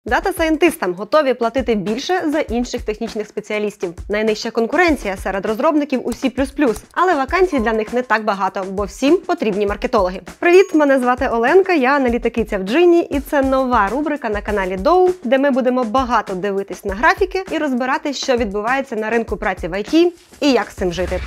Дата-сайентистам готові платити більше за інших технічних спеціалістів. Найнижча конкуренція серед розробників у C++, але вакансій для них не так багато, бо всім потрібні маркетологи. Привіт, мене звати Оленка, я аналітикиця в Джині, і це нова рубрика на каналі Dow, де ми будемо багато дивитись на графіки і розбирати, що відбувається на ринку праці в IT і як з цим жити.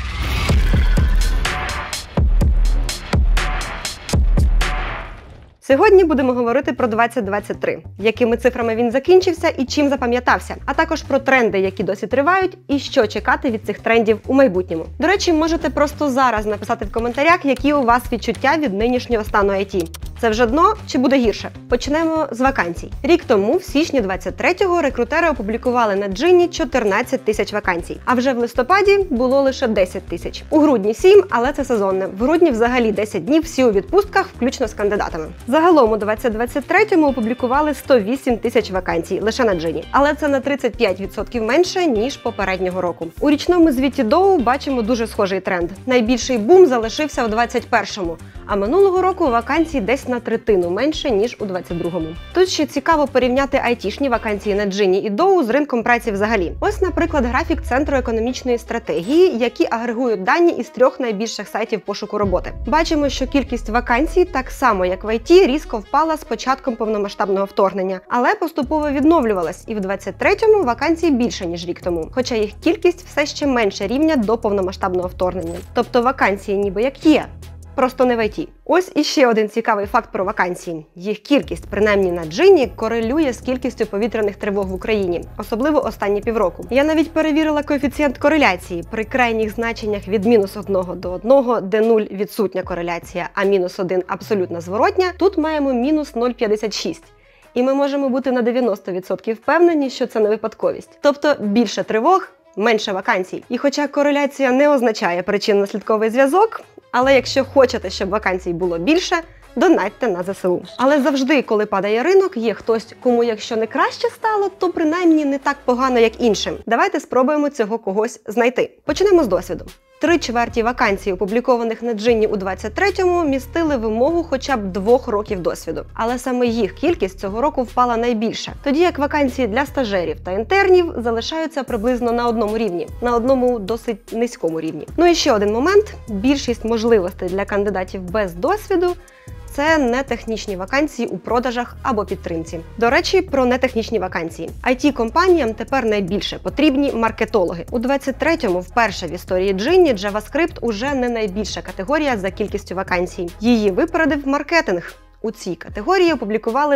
Сьогодні будемо говорити про 2023, якими цифрами він закінчився і чим запам'ятався, а також про тренди, які досі тривають, і що чекати від цих трендів у майбутньому. До речі, можете просто зараз написати в коментарях, які у вас відчуття від нинішнього стану IT. Це вже дно чи буде гірше? Почнемо з вакансій. Рік тому, в січні 23-го, рекрутери опублікували на Джині 14 тисяч вакансій, а вже в листопаді було лише 10 тисяч. У грудні 7, але це сезонне. В грудні взагалі 10 днів, всі у відпустках, включно з кандидатами. Загалом у 2023-му опублікували 108 тисяч вакансій лише на Джині, але це на 35% менше, ніж попереднього року. У річному звіті Dow бачимо дуже схожий тренд. Найбільший бум залишився у 2021-му, а минулого року вакансій десь на третину менше, ніж у 2022-му. Тут ще цікаво порівняти айтішні вакансії на Джині і Dow з ринком праці взагалі. Ось, наприклад, графік Центру економічної стратегії, які агрегують дані із 3 найбільших сайтів пошуку роботи. Бачимо, що кількість вакансій, так само як в IT, різко впала з початком повномасштабного вторгнення, але поступово відновлювалась, і в 2023-му вакансій більше, ніж рік тому, хоча їх кількість все ще менше рівня до повномасштабного вторгнення. Тобто вакансії ніби як є, просто не в IT. Ось іще один цікавий факт про вакансії. Їх кількість, принаймні на Джині, корелює з кількістю повітряних тривог в Україні, особливо останні півроку. Я навіть перевірила коефіцієнт кореляції. При крайніх значеннях від -1 до 1, де 0 – відсутня кореляція, а -1 – абсолютно зворотня, тут маємо -0,56. І ми можемо бути на 90% впевнені, що це не випадковість. Тобто більше тривог – менше вакансій. І хоча кореляція не означає причинно-наслідковий зв'язок, але якщо хочете, щоб вакансій було більше, донатьте на ЗСУ. Але завжди, коли падає ринок, є хтось, кому якщо не краще стало, то принаймні не так погано, як іншим. Давайте спробуємо цього когось знайти. Почнемо з досвіду. 3/4 вакансій, опублікованих на Джині у 2023-му, містили вимогу хоча б 2 років досвіду. Але саме їх кількість цього року впала найбільше. Тоді як вакансії для стажерів та інтернів залишаються приблизно на одному рівні. На одному досить низькому рівні. Ну і ще один момент. Більшість можливостей для кандидатів без досвіду – це нетехнічні вакансії у продажах або підтримці. До речі, про нетехнічні вакансії. IT-компаніям тепер найбільше потрібні маркетологи. У 23-му вперше в історії Джині JavaScript уже не найбільша категорія за кількістю вакансій. Її випередив маркетинг. У цій категорії опублікували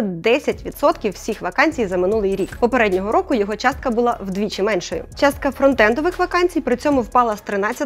10% всіх вакансій за минулий рік. Попереднього року його частка була вдвічі меншою. Частка фронтендових вакансій при цьому впала з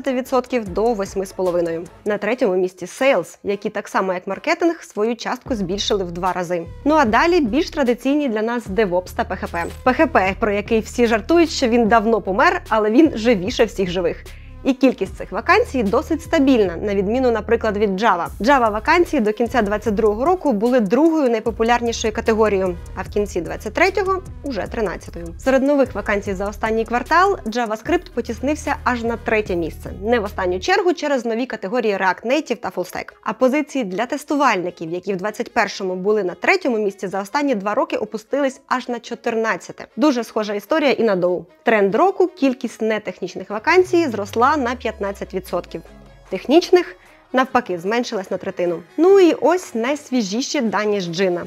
13% до 8,5%. На 3-му місці Sales, які так само як маркетинг свою частку збільшили в 2 рази. Ну а далі більш традиційні для нас DevOps та PHP. PHP, про який всі жартують, що він давно помер, але він живіше всіх живих. І кількість цих вакансій досить стабільна, на відміну, наприклад, від Java. Java-вакансії до кінця 2022 року були 2-ю найпопулярнішою категорією, а в кінці 2023-го – уже 13-ю. Серед нових вакансій за останній квартал JavaScript потіснився аж на 3-те місце. Не в останню чергу через нові категорії React Native та FullStack. А позиції для тестувальників, які в 2021-му були на 3-му місці, за останні 2 роки опустились аж на 14-те. Дуже схожа історія і на Dow. Тренд року – кількість нетехнічних вакансій зросла на 15%. Технічних, навпаки, зменшилась на 1/3. Ну і ось найсвіжіші дані з Джина.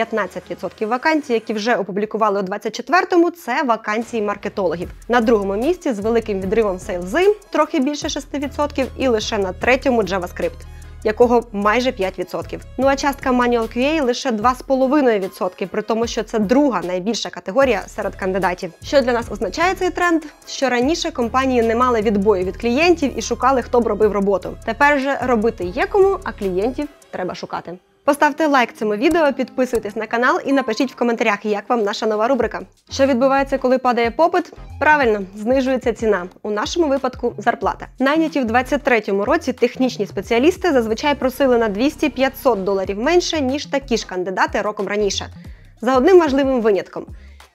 15% вакансій, які вже опублікували у 24-му, це вакансії маркетологів. На 2-му місці з великим відривом сейлзи, трохи більше 6%, і лише на 3-му JavaScript, якого майже 5%. Ну а частка Manual QA лише 2,5%, при тому, що це 2-га найбільша категорія серед кандидатів. Що для нас означає цей тренд? Що раніше компанії не мали відбою від клієнтів і шукали, хто б робив роботу. Тепер же робити є кому, а клієнтів треба шукати. Поставте лайк цьому відео, підписуйтесь на канал і напишіть в коментарях, як вам наша нова рубрика. Що відбувається, коли падає попит? Правильно, знижується ціна. У нашому випадку – зарплата. Найняті в 2023 році технічні спеціалісти зазвичай просили на $200–500 менше, ніж такі ж кандидати роком раніше. За одним важливим винятком.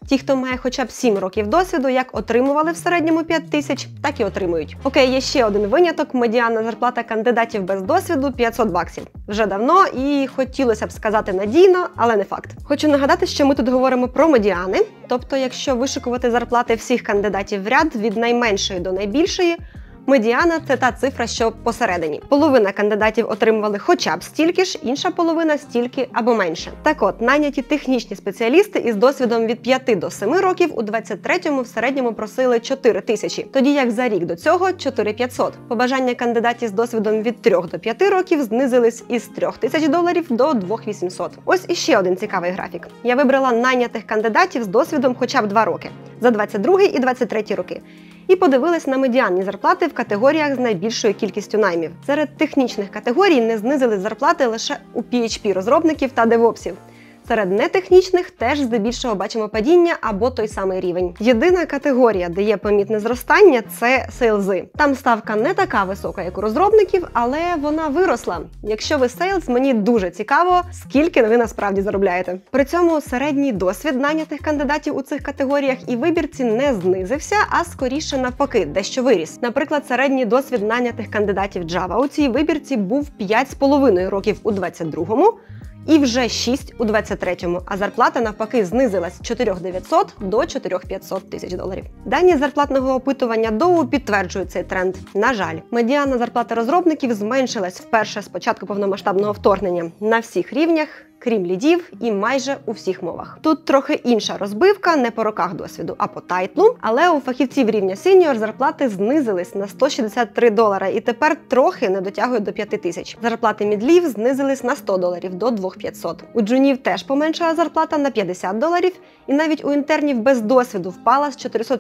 Ті, хто має хоча б 7 років досвіду, як отримували в середньому 5 тисяч, так і отримують. Окей, є ще один виняток – медіанна зарплата кандидатів без досвіду – 500 баксів. Вже давно і хотілося б сказати надійно, але не факт. Хочу нагадати, що ми тут говоримо про медіани, тобто якщо вишикувати зарплати всіх кандидатів в ряд від найменшої до найбільшої, медіана – це та цифра, що посередині. Половина кандидатів отримували хоча б стільки ж, інша половина – стільки або менше. Так от, найняті технічні спеціалісти із досвідом від 5 до 7 років у 23-му в середньому просили 4 тисячі, тоді як за рік до цього – 4500. Побажання кандидатів з досвідом від 3 до 5 років знизились із 3000 доларів до 2800. Ось іще один цікавий графік. Я вибрала найнятих кандидатів з досвідом хоча б 2 роки – за 22 і 23 роки. І подивились на медіанні зарплати в категоріях з найбільшою кількістю наймів. Серед технічних категорій не знизили зарплати лише у PHP-розробників та девопсів. Серед нетехнічних теж здебільшого бачимо падіння або той самий рівень. Єдина категорія, де є помітне зростання – це сейлзи. Там ставка не така висока, як у розробників, але вона виросла. Якщо ви сейлз, мені дуже цікаво, скільки ви насправді заробляєте. При цьому середній досвід найнятих кандидатів у цих категоріях і вибірці не знизився, а скоріше навпаки, дещо виріс. Наприклад, середній досвід найнятих кандидатів Java у цій вибірці був 5,5 років у 22-му, і вже 6 у 23-му, а зарплата навпаки знизилась з 4900 до 4500 тисяч доларів. Дані зарплатного опитування Dow підтверджують цей тренд. На жаль, медіанна зарплата розробників зменшилась вперше з початку повномасштабного вторгнення на всіх рівнях, крім лідів і майже у всіх мовах. Тут трохи інша розбивка, не по роках досвіду, а по тайтлу, але у фахівців рівня сеньор зарплати знизились на 163 долара і тепер трохи не дотягують до 5000. Зарплати мідлів знизились на 100 доларів до 2500. У джунів теж поменшала зарплата на 50 доларів, і навіть у інтернів без досвіду впала з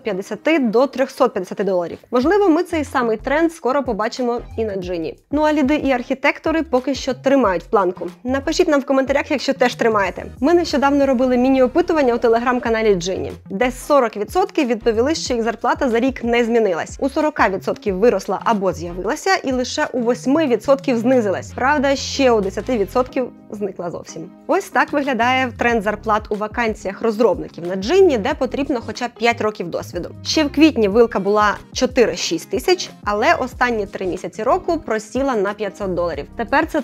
450 до 350 доларів. Можливо, ми цей самий тренд скоро побачимо і на джині. Ну а ліди і архітектори поки що тримають планку. Напишіть нам в коментарях, якщо теж тримаєте. Ми нещодавно робили міні-опитування у телеграм-каналі Джині, де 40% відповіли, що їх зарплата за рік не змінилась. У 40% виросла або з'явилася, і лише у 8% знизилась. Правда, ще у 10% зникла зовсім. Ось так виглядає тренд зарплат у вакансіях розробників на Джині, де потрібно хоча б 5 років досвіду. Ще в квітні вилка була 4-6 тисяч, але останні 3 місяці року просіла на 500 доларів. Тепер це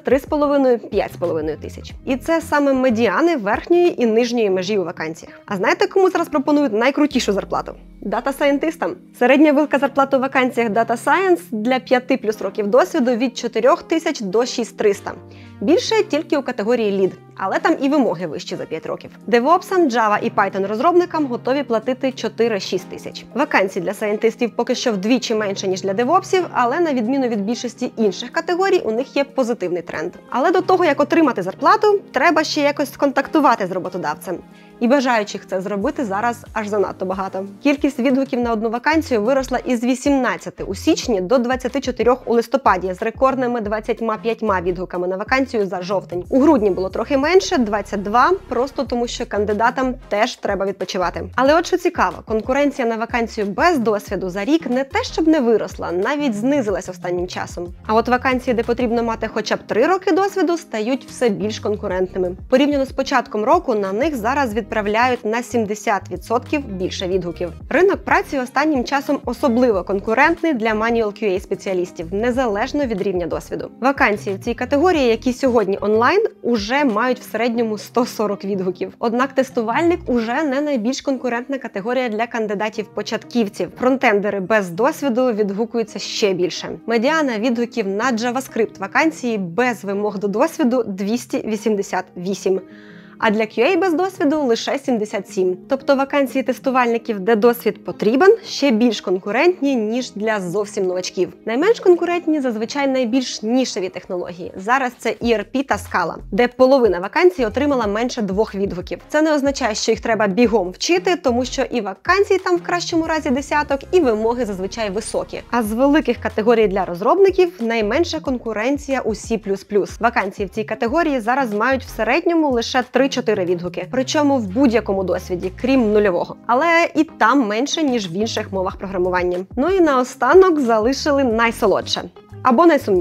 3,5-5,5 тисяч. І це саме медіани верхньої і нижньої межі у вакансіях. А знаєте, кому зараз пропонують найкрутішу зарплату? Дата-сайентистам. Середня вилка зарплати у вакансіях Data Science для 5+ років досвіду від 4000 до 6300. Більше тільки у категорії лід, але там і вимоги вищі за 5 років. Девопсам, Java і Python розробникам готові платити 4-6 тисяч. Вакансій для сайентистів поки що вдвічі менше, ніж для девопсів, але на відміну від більшості інших категорій, у них є позитивний тренд. Але до того, як отримати зарплату, треба ще якось сконтактувати з роботодавцем. І бажаючих це зробити зараз аж занадто багато. Кількість відгуків на одну вакансію виросла із 18 у січні до 24 у листопаді з рекордними 25 відгуками на вакансію за жовтень. У грудні було трохи менше – 22, просто тому що кандидатам теж треба відпочивати. Але от що цікаво, конкуренція на вакансію без досвіду за рік не те, щоб не виросла, навіть знизилась останнім часом. А от вакансії, де потрібно мати хоча б 3 роки досвіду, стають все більш конкурентними. Порівняно з початком року на них зараз відправляють на 70% більше відгуків. Ринок праці останнім часом особливо конкурентний для Manual QA-спеціалістів, незалежно від рівня досвіду. Вакансії в цій категорії, які сьогодні онлайн, уже мають в середньому 140 відгуків. Однак тестувальник уже не найбільш конкурентна категорія для кандидатів-початківців. Фронтендери без досвіду відгукуються ще більше. Медіана відгуків на JavaScript вакансії без вимог до досвіду 288. А для QA без досвіду лише 77. Тобто вакансії тестувальників, де досвід потрібен, ще більш конкурентні, ніж для зовсім новачків. Найменш конкурентні зазвичай найбільш нішеві технології. Зараз це ERP та Scala, де половина вакансій отримала менше 2 відгуків. Це не означає, що їх треба бігом вчити, тому що і вакансій там в кращому разі десяток, і вимоги зазвичай високі. А з великих категорій для розробників найменша конкуренція у C++. Вакансії в цій категорії зараз мають в середньому лише 3-4 відгуки, причому в будь-якому досвіді, крім нульового. Але і там менше, ніж в інших мовах програмування. Ну і наостанок залишили найсолодше або найсумніше.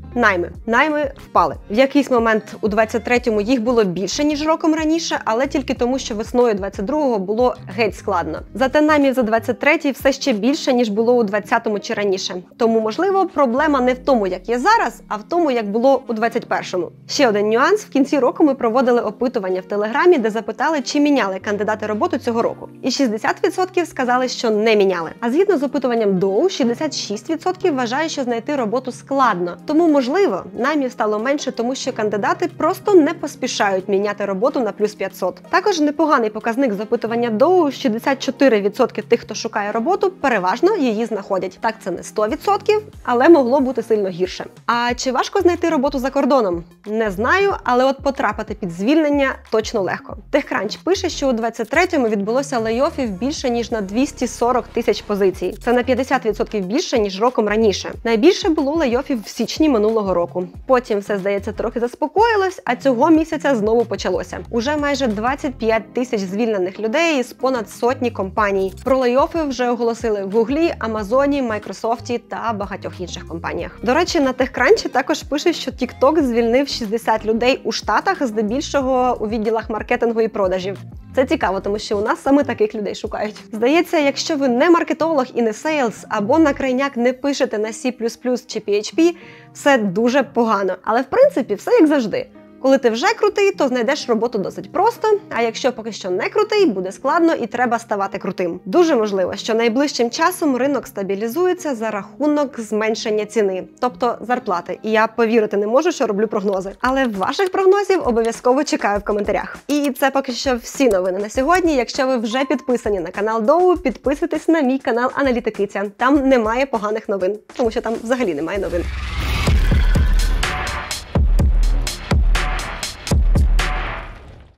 Найми впали. В якийсь момент у 23-му їх було більше, ніж роком раніше, але тільки тому, що весною 22-го було геть складно. Зате наймів за 23-й все ще більше, ніж було у 20-му чи раніше. Тому, можливо, проблема не в тому, як є зараз, а в тому, як було у 21-му. Ще один нюанс. В кінці року ми проводили опитування в Телеграмі, де запитали, чи міняли кандидати роботу цього року. І 60% сказали, що не міняли. А згідно з опитуванням Доу, 66% вважають, що знайти роботу складно. Тому, можливо, наймів стало менше, тому що кандидати просто не поспішають міняти роботу на плюс 500. Також непоганий показник з опитування Доу: 64% тих, хто шукає роботу, переважно її знаходять. Так, це не 100%, але могло бути сильно гірше. А чи важко знайти роботу за кордоном? Не знаю, але от потрапити під звільнення точно легко. TechCrunch пише, що у 23-му відбулося лейофів більше, ніж на 240 тисяч позицій. Це на 50% більше, ніж роком раніше. Найбільше було лейофів в січні минулого року. Потім все, здається, трохи заспокоїлось, а цього місяця знову почалося. Уже майже 25 тисяч звільнених людей з понад сотні компаній. Про лейофи вже оголосили в Гуглі, Амазоні, Майкрософті та багатьох інших компаніях. До речі, на TechCrunch також пише, що TikTok звільнив 60 людей у Штатах, здебільшого у відділах маркетингу і продажів. Це цікаво, тому що у нас саме таких людей шукають. Здається, якщо ви не маркетолог і не сейлс, або на крайняк не пишете на C++ чи PHP, все дуже погано. Але в принципі все як завжди. Коли ти вже крутий, то знайдеш роботу досить просто, а якщо поки що не крутий, буде складно і треба ставати крутим. Дуже можливо, що найближчим часом ринок стабілізується за рахунок зменшення ціни, тобто зарплати. І я повірити не можу, що роблю прогнози. Але ваших прогнозів обов'язково чекаю в коментарях. І це поки що всі новини на сьогодні. Якщо ви вже підписані на канал Доу, підписуйтесь на мій канал Аналітикиця. Там немає поганих новин, тому що там взагалі немає новин.